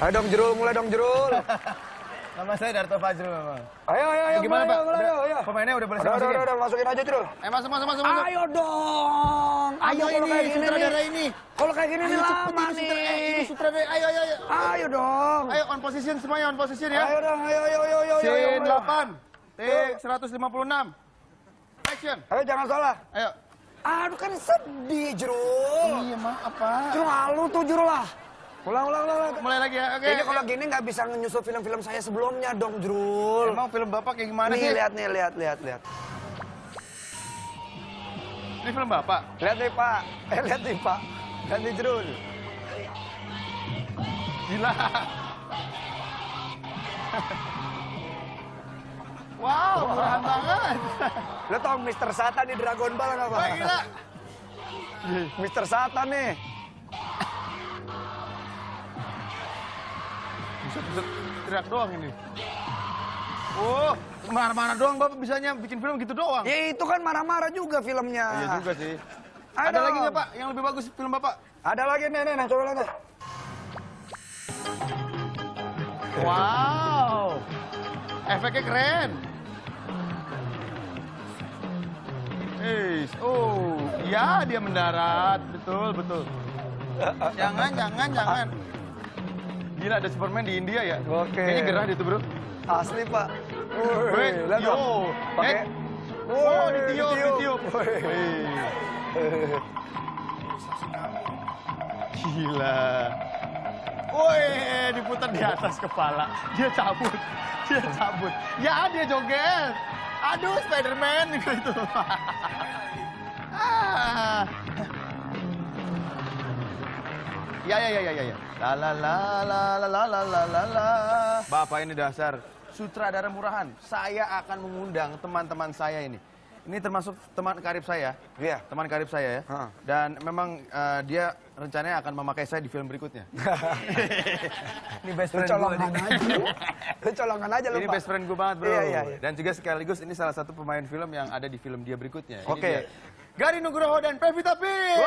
Ayo dong Jrul, mulai dong Jrul. Nama saya Darto Fajrul memang. Ayo, Gimana Pak? mulai, ayo. Pemainnya udah boleh saya masukin? Udah, masukin aja Jrul. Masuk. Ayo dong. Ayo kalau kayak gini sutradara nih. ini. Kalau kayak gini nih lama nih. Ini sutradara, ayo. Ayo dong. Ayo on position semuanya, on position ya. Ayo dong, ayo. Scene 8, take 156. Action. Ayo jangan salah. Ayo. Aduh kan sedih Jrul. Iya maaf Pak. Terlalu tuh Jrul lah. Ulang. Mulai lagi ya, oke. Ini kalau gini nggak bisa nyusul film-film saya sebelumnya dong Jrul. Emang film Bapak kayak gimana sih? Nih, lihat. Ini film Bapak? Lihat nih Pak. Lihat nih Pak. Lihat nih Jrul. Gila. Wow, murahan banget. Lo tau Mr. Satan di Dragon Ball nggak Pak? Wah, gila. Mr. Satan nih. Bisa teriak doang ini. Oh, marah-marah doang Bapak bisanya bikin film gitu doang. Ya itu kan marah-marah juga filmnya. Iya juga sih. Ayo Ada dong. lagi nggak Pak yang lebih bagus film Bapak? Ada lagi nih, coba lihat. Wow, efeknya keren. Oh, ya dia mendarat, betul. Jangan. Gila ada Superman di India ya? Oke. Kayaknya gerah itu bro. Asli Pak. Lihat dong. Pakai. Ditiup. Gila. Woi, diputar di atas kepala. Dia cabut. Ya, dia joget. Aduh, Spiderman gitu. Ya. La. Bapak ini dasar sutradara murahan. Saya akan mengundang teman-teman saya ini. Ini termasuk teman karib saya. Iya. Teman karib saya ya. Dan memang dia rencananya akan memakai saya di film berikutnya. Ini best friend gue. Colongan aja lu, Ini Pak. best friend gue banget, bro. Iya. Dan juga sekaligus ini salah satu pemain film yang ada di film dia berikutnya. Ini Oke. dia. Gari Nugroho dan Pevita Pierce.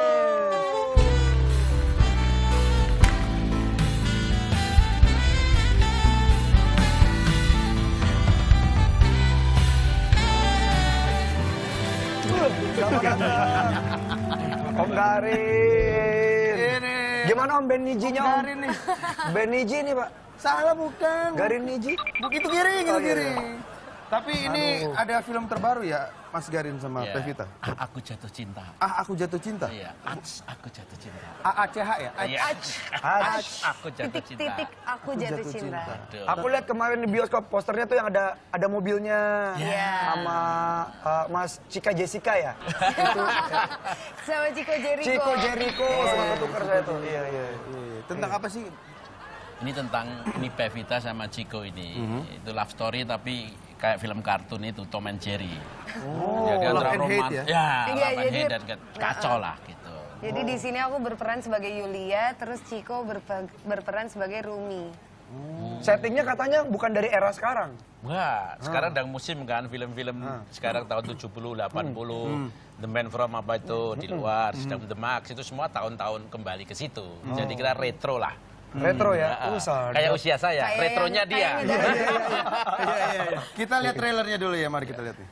Om Garin. Ini. Gimana Om Beniji-nya Om? Garin nih. Beniji nih Pak. Salah bukan. Garin Niji. Itu Giring, itu Oh, iya. Giring. Tapi ini ada film terbaru ya, Mas Garin sama Iya. Pevita. Aku jatuh cinta. Aku jatuh cinta. Iya, aku jatuh cinta. AACH ya? Iya. Aku jatuh cinta. Titik aku jatuh cinta. Betul. Aku lihat kemarin di bioskop posternya tuh yang ada mobilnya sama Mas Cika Jessica ya. Itu, Sama Chico Jericho. Chico Jericho sama ketukar saya tuh. Iya. Tentang apa sih? Ini tentang Pevita sama Chico ini. Itu love story tapi kayak film kartun itu Tom and Jerry. Jadi Love antara and Hate roman, ya? ya, Iya, love and jadi- hate dan kacau lah gitu. Jadi di sini aku berperan sebagai Yulia, terus Chico berperan sebagai Rumi. Settingnya katanya bukan dari era sekarang. Wah, sekarang sedang musim kan film-film sekarang tahun 70, 80, The Man from apa itu di luar, sedang The Max itu semua tahun-tahun kembali ke situ. Jadi kita retro lah. Retro ya. Kayak usia saya, Kayak retronya yang- dia. kayaknya dari- Iya. Kita lihat trailernya dulu ya, mari kita lihat nih.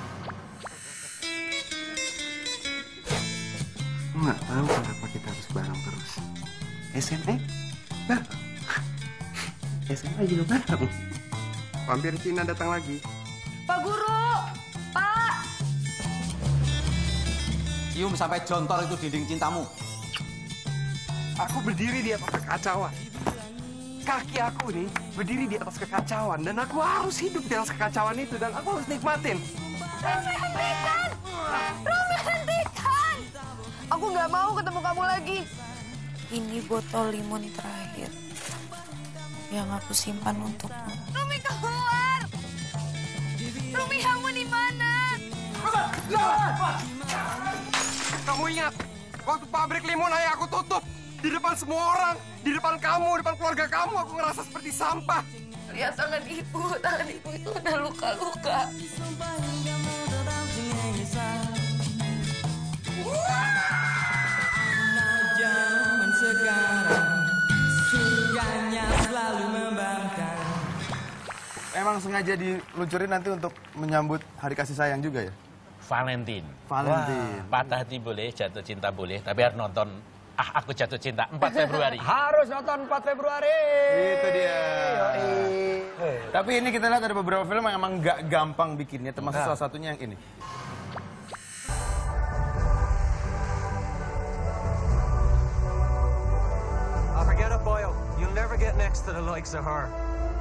Nggak tahu kenapa kita harus bareng terus. SMA? Bareng. SMA juga bareng. Vampir Cina datang lagi. Pak Guru! Pak! Cium sampai jontor itu dinding cintamu. Aku berdiri di atas kekacauan. Kaki aku nih berdiri di atas kekacauan. Dan aku harus hidup di atas kekacauan itu. Dan aku harus nikmatin. Rumi, hentikan! Rumi, hentikan! Aku nggak mau ketemu kamu lagi. Ini botol limun terakhir yang aku simpan untukmu. Rumi, keluar! Rumi, kamu di mana? Kamu ingat, waktu pabrik limun ayah aku tutup. Di depan semua orang, di depan kamu, depan keluarga kamu, aku ngerasa seperti sampah. Lihat tangan ibu itu udah luka-luka. Zaman sekarang surganya emang sengaja diluncurin nanti untuk menyambut hari kasih sayang juga ya? Valentine. Valentine. Patah hati boleh, jatuh cinta boleh, tapi harus nonton Aku Jatuh Cinta 4 Februari. Harus nonton 4 Februari. Itu dia. Tapi ini kita lihat ada beberapa film yang emang nggak gampang bikinnya, termasuk salah satunya yang ini. Forget it, Boyle. You'll never get next to the likes of her.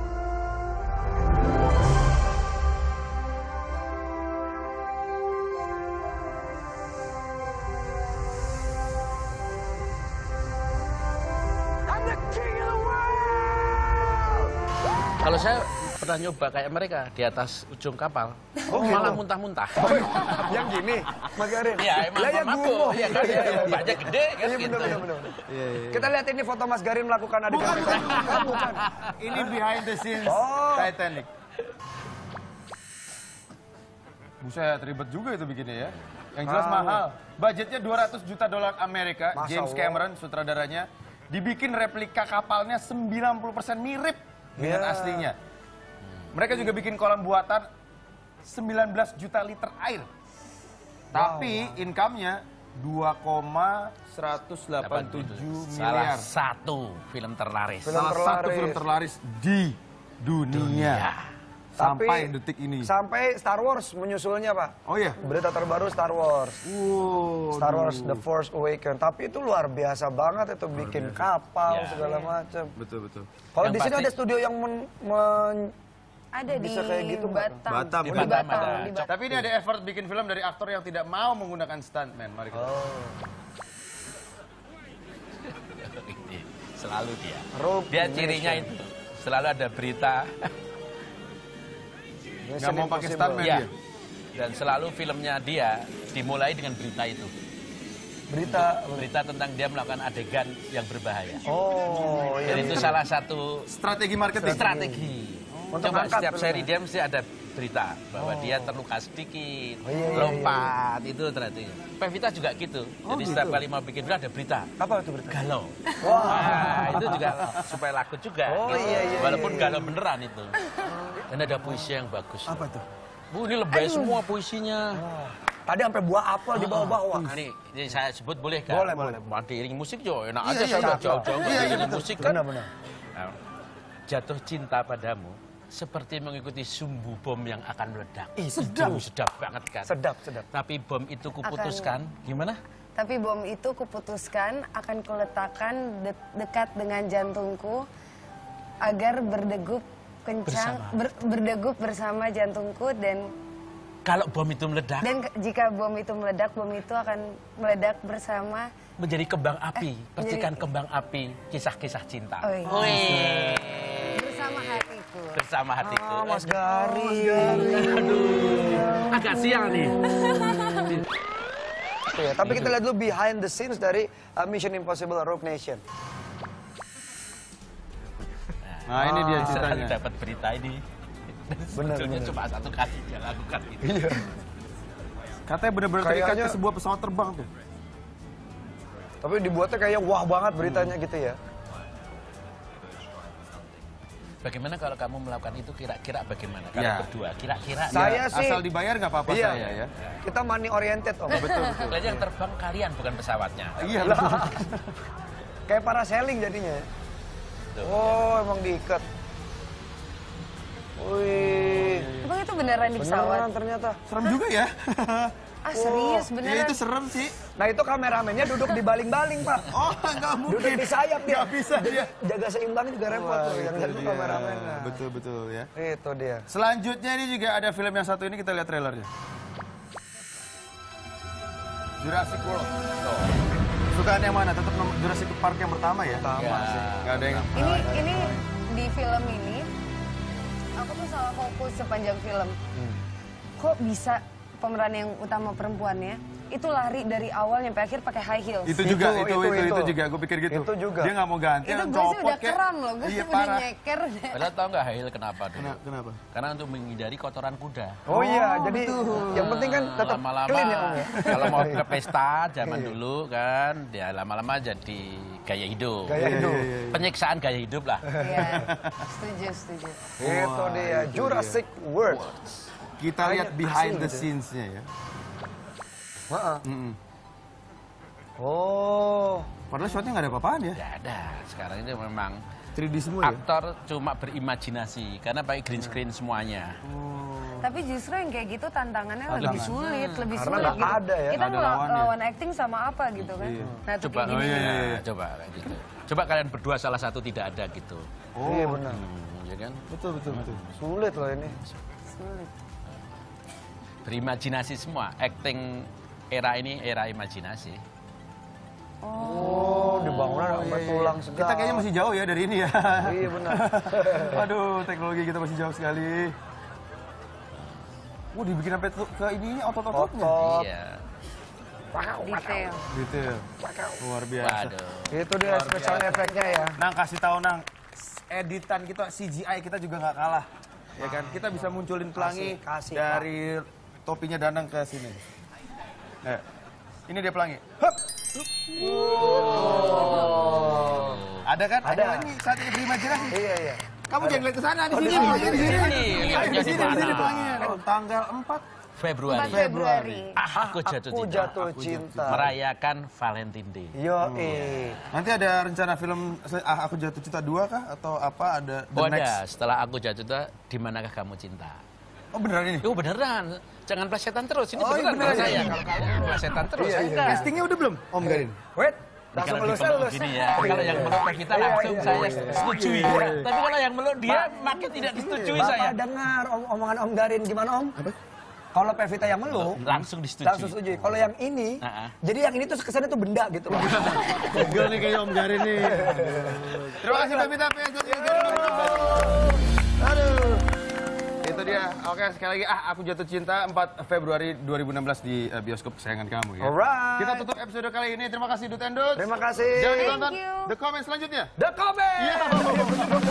Kalau saya pernah nyoba kayak mereka di atas ujung kapal, malah muntah-muntah. Yang gini, Mas Garin. Iya, emang Lah ya mamaku. gumoh. Iya kan, banyak gede kan Iya gitu. benar. Kita lihat ini foto Mas Garin melakukan adegan. Bukan. Ini behind the scenes Titanic. Buset, ribet juga itu bikinnya ya. Yang jelas mahal. Budgetnya 200 juta dolar Amerika. James Cameron, sutradaranya. Dibikin replika kapalnya 90% mirip dengan aslinya. Mereka juga bikin kolam buatan 19 juta liter air. Tapi income-nya 2,187 miliar. Salah satu film terlaris. Salah satu film terlaris di dunia. Sampai detik ini. Sampai Star Wars menyusulnya, Pak. Oh iya? Berita terbaru Star Wars. Star Wars The Force Awakens. Tapi itu luar biasa banget itu bikin kapal segala macam. Betul. Kalau di sini ada studio yang Ada bisa di kayak gitu nggak? Batam. Di Batam ada. Tapi ini ada effort bikin film dari aktor yang tidak mau menggunakan stuntman. Mari kita. Selalu dia. Dia cirinya itu. Selalu ada berita. Nggak mau pakai stuntman Iya. dia. Dan selalu filmnya dia dimulai dengan berita itu. Berita tentang dia melakukan adegan yang berbahaya. Oh, Dan itu salah satu Strategi marketing. strategi. Untuk Coba angkat setiap seri filmnya. dia mesti ada berita bahwa dia terluka sedikit, lompat, itu strategi. Pevita juga gitu. Jadi setiap kali mau bikin film ada berita. Apa itu berita? Galau. Nah, itu juga supaya laku juga. Gitu. Walaupun galau beneran itu. Dan ada puisi yang bagus. Apa tuh? Bu, ini lebay semua puisinya. Tadi sampai buah apel di bawah-bawah. Nah, ini saya sebut boleh kan? Boleh. Mati iring musik jo, enak aja saya udah jauh-jauh iring musik kan. Benar. Nah, jatuh cinta padamu seperti mengikuti sumbu bom yang akan meledak. Sedap. Sedap banget kan? Sedap. Tapi bom itu kuputuskan, gimana? Tapi bom itu kuputuskan akan kuletakkan dekat dengan jantungku agar berdegup kencang, berdegup bersama jantungku dan kalau bom itu meledak, dan jika bom itu meledak akan meledak bersama menjadi kembang api, percikan kembang api, kisah-kisah cinta. Oh, iya. Wih. Bersama hatiku. Bersama hatiku. Mas Garin. Aduh. Agak siang nih. Ya, tapi kita lihat dulu behind the scenes dari Mission Impossible Rogue Nation. Nah ini dia Selalu ceritanya. dapat berita ini. Benar. Cuma satu kali dia lakukan itu. Iya. Katanya benar-benar terikat Kayaknya- ke sebuah pesawat terbang tuh. Tapi dibuatnya kayak wah banget beritanya gitu ya. Bagaimana kalau kamu melakukan itu kira-kira bagaimana? Kalau Ya. berdua, kira-kira. Saya sih- Asal dibayar nggak apa-apa Iya. saya ya. Kita money oriented, Om. Betul. Kalian yang terbang kalian bukan pesawatnya. Iya lah. Kayak parasailing jadinya. Tuh. Oh, emang diikat. Wih. Emang itu beneran di pesawat? Beneran ternyata. Serem juga ya. Ah serius Ya beneran? itu serem sih. Nah itu kameramennya duduk di baling-baling, Pak. Oh nggak mungkin. Duduk di sayap dia. Nggak bisa dia. Jaga seimbang juga repot tuh. Yang Itu jaga dia. kameramennya. Betul ya. Itu dia. Selanjutnya ini juga ada film yang satu ini, kita lihat trailernya. Jurassic World. Sukaan yang mana? Tetap Jurassic Park yang pertama ya? Pertama sih. Nggak ada yang... Ini di film ini aku tuh salah fokus sepanjang film. Kok bisa pemeran yang utama perempuannya itu lari dari awal sampai akhir pakai high heels. Itu juga, itu juga. Gue pikir gitu. Itu juga. Dia nggak mau ganti, Itu gue sih copot udah kayak. kram loh, gue Iya, udah parah. nyeker. Padahal tau nggak high heel kenapa dulu? Kenapa? Karena untuk menghindari kotoran kuda. Oh iya, jadi yang penting kan tetap Lama-lama clean ya Om ya. kalau mau ke pesta zaman dulu kan, dia lama-lama jadi gaya hidup. Gaya hidup. Penyiksaan gaya hidup lah. Iya, setuju. Itu dia, Jurassic World. Kita lihat behind the gitu. scenes-nya ya. Heeh. Oh. Padahal shotnya nggak ada apa-apaan ya. Tidak ada. Sekarang ini memang 3D semua ya. aktor cuma berimajinasi karena pakai green screen semuanya. Tapi justru yang kayak gitu tantangannya lebih sulit, lebih Karena sulit. nggak gitu. ada ya. Kita Nggak ada lawannya. lawan acting sama apa gitu kan. Nah, itu Coba, kayak gini. coba kayak gitu. Coba kalian berdua salah satu tidak ada gitu. Iya benar. Ya kan? Betul. Sulit loh ini. Sulit. Berimajinasi semua. Acting era ini era imajinasi. Oh, dibangunnya sampai tulang segala. Kita kayaknya masih jauh ya dari ini ya. Iya benar. Aduh, teknologi kita masih jauh sekali. Dibikin sampai ke ininya otot-ototnya. Otot. Iya. Detail. Gitu ya. Luar biasa. Waduh. Itu dia special efeknya ya. Nang kasih tahu Nang, editan kita CGI kita juga nggak kalah. Ya kan? Kita bisa munculin pelangi Kasih, dari topinya Danang ke sini. Ini dia pelangi. Hup. Ada kan? Ada. Ini saatnya berimajinasi. Iya. Kamu jangan lihat ke sana di Oh, sini. di sini, Di sini. lihatnya Di di sini mana? pelanginya. Tanggal 4 Februari. 4 Februari. Aku jatuh Aku cinta. jatuh cinta. Merayakan Valentine Day. Yo, Nanti ada rencana film Aku Jatuh Cinta 2 kah? Atau apa? Ada The Oh Next? ada, setelah aku jatuh cinta, di manakah kamu cinta? Oh beneran ini? Oh beneran, jangan plesetan terus, ini Oh, iya, beneran beneran. saya. Plesetan terus, enggak. Castingnya udah belum? Om Garin? Wait, langsung Kalau lulus. dipeluk gini ya, kalau yang meluk kita langsung iya, saya iya. setujui. Tapi kalau yang meluk dia makin tidak disetujui saya. Bapak dengar omongan Om Garin gimana Om? Kalau Pevita yang meluk, Langsung disetujui. langsung setuju. Kalau yang ini, jadi yang ini tuh kesannya tuh benda gitu. Gak nih kayak Om Garin nih. Terima kasih Pevita Aduh. Itu dia. Oke, sekali lagi Aku Jatuh Cinta 4 Februari 2016 di bioskop kesayangan kamu ya. Alright. Kita tutup episode kali ini. Terima kasih Dut and Dut. Terima kasih. Jangan ditonton Thank you. The Comment selanjutnya. The Comment! Iya.